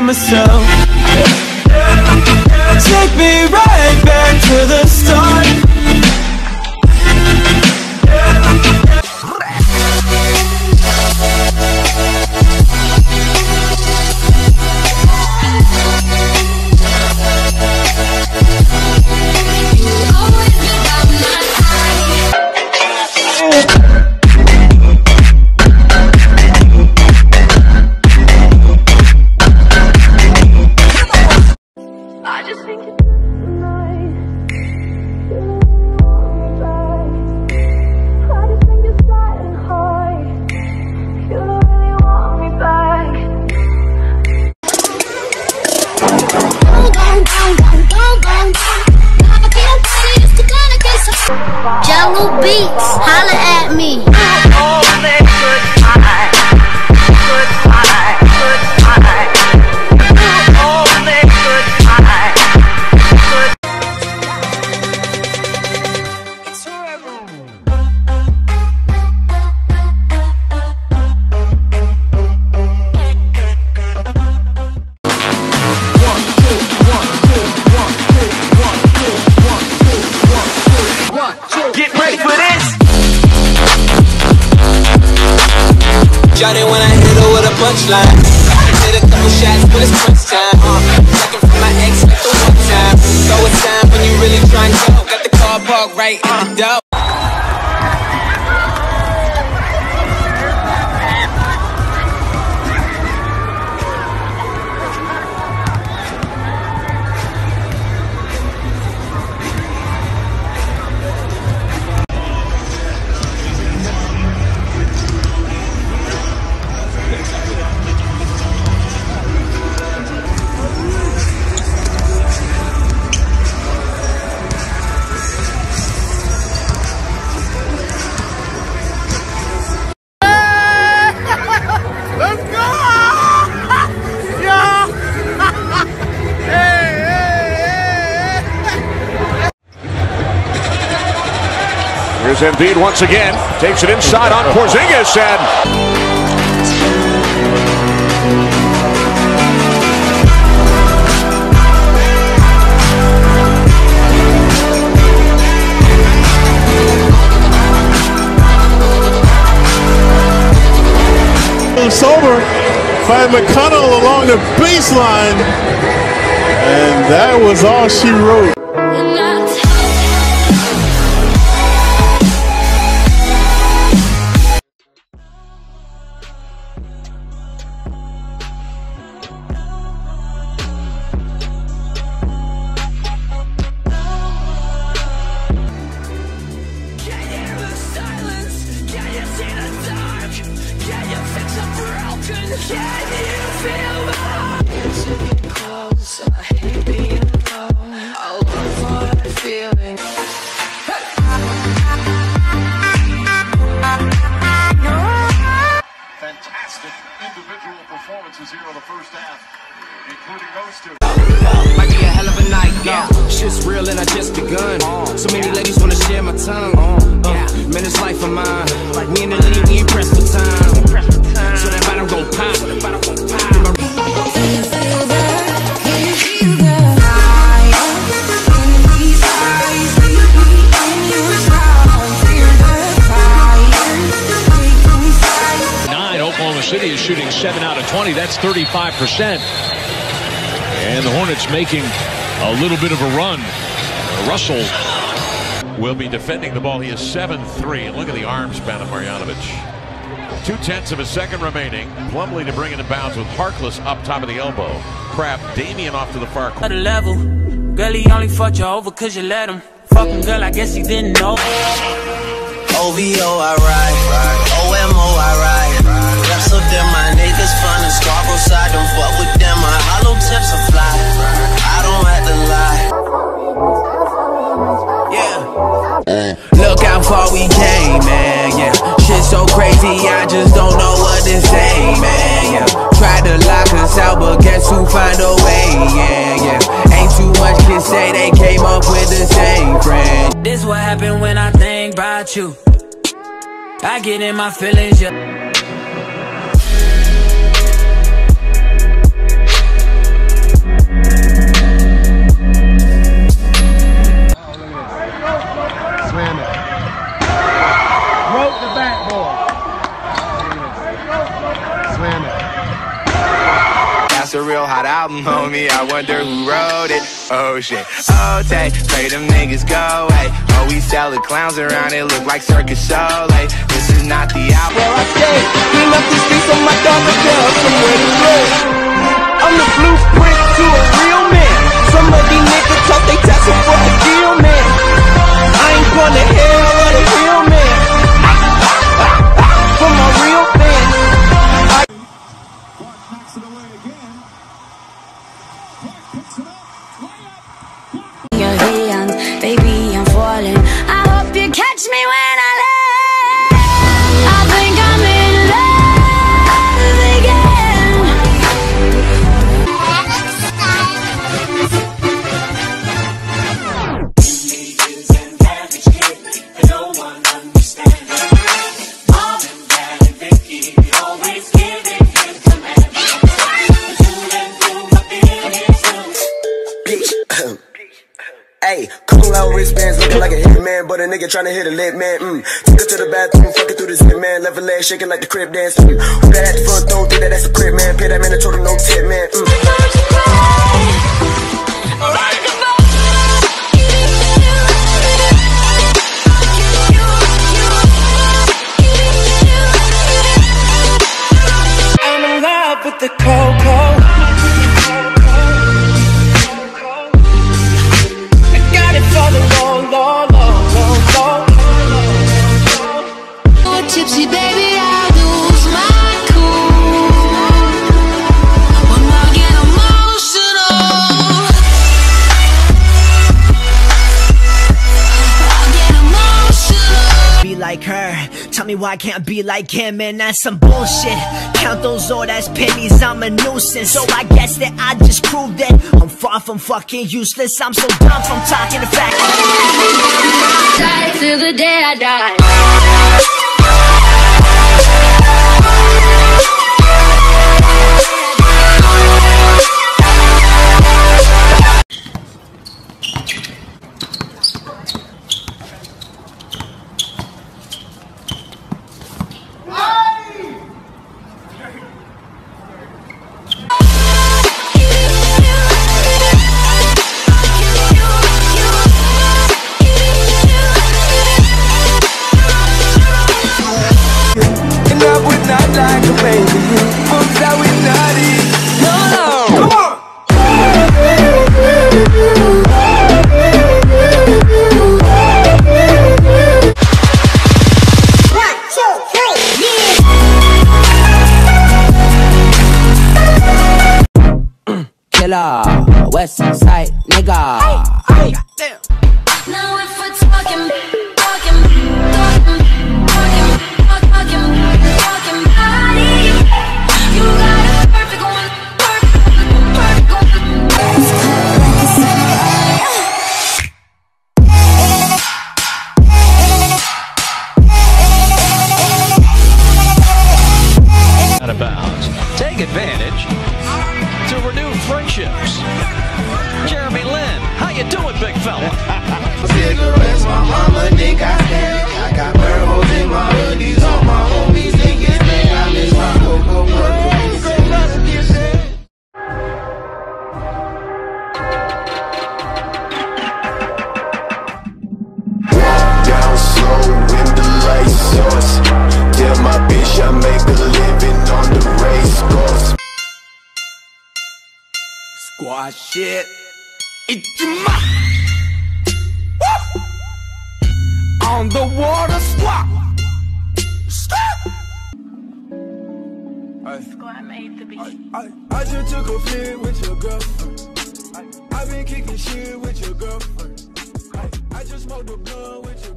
myself. Take me right back to the start. Jungle Beats, holla at me. Shot it when I hit her with a punchline. Hit a couple shots, but it's crunch time. Second from my ex, like the one time. Throw a time when you really trying to go. Got the car parked right in the door. Here's Embiid once again, takes it inside on Porzingis, and sober by McConnell along the baseline, and that was all she wrote. fantastic individual performances here in the first half, including those two. Might be a hell of a night, yeah. Shit's real and I just begun. So many ladies wanna share my tongue. Man, this life of mine. Me and the lady, we ain't pressed for time. So that bottom gon' pop. Oklahoma City is shooting 7 out of 20. That's 35%. And the Hornets making a little bit of a run. Russell will be defending the ball. He is 7-3. Look at the arm span of Marjanovic. 2/10 of a second remaining. Plumlee to bring it in bounds with Harkless up top of the elbow. Crab, Damian off to the far corner. Level. Girl, he only fucked you over cause you let him. Fucking girl, I guess he didn't know. OVO, I ride. OMO, I ride. Rest of them, my niggas from the Scarborough side. Don't fuck with them, my hollow tips are fly. I don't have to lie. Yeah. Look how far we came, man, yeah. Shit so crazy, I just don't know what to say, man, yeah. Tried to lock us out, but guess who find a way, yeah. Ain't too much can say, they came up with the same friend. This what happened when I think about you. I get in my feelings, yeah. That's a real hot album, homie. I wonder who wrote it. Oh shit. Oh, take, pray them niggas go away. Oh, we sell the clowns around it, look like Circus Soleil. This is not the album. Where I stay, clean up the streets on my dog girl, somewhere to live. I'm the blueprint to a real man. Some of these niggas talk they testing for a deal, man. I ain't gonna hell or the real man. For my real fans. Clark knocks it away again. Clark picks it up. Your hands, baby, I'm falling. I hope you catch me when I land. I think I'm in love again. No one understands. Mom and Dad and Vicky always giving him commands. Hey, couple out wristbands looking like a hitman, but a nigga tryna hit a lit man. Took her to the bathroom, fucking through the zip man, left her leg shaking like the crib dance. Who that at the front door? Think that that's a crib man. Pay that man a total no tip man. I'm in love with the cocoa. For the low, low, low, low, low. Oh, tipsy baby, I lose my cool when I get emotional. I get emotional. Be like her, tell me why I can't be like him, and that's some bullshit. Count those old ass pennies, I'm a nuisance. So I guess that I just proved that I'm far from fucking useless. I'm so dumb from talking to facts. Die till the day I die. West side nigga. Now if we're talking body, you got a perfect one, perfect one. Out of bounds. Take advantage to renew friendships. Jeremy Lin, how you doing, big fella? Cigarettes, my mama think I stand. I got burn holes in my hoodies, all my homies think it's me. I miss my cocoa butter. Walk down slow in the light source. Tell my bitch I make a living on the race course. Squad shit. It's my on the water squad. Stop. Squad made the beat. I just took a flick with your girlfriend. I been kicking shit with your girlfriend. I just smoked a blunt with your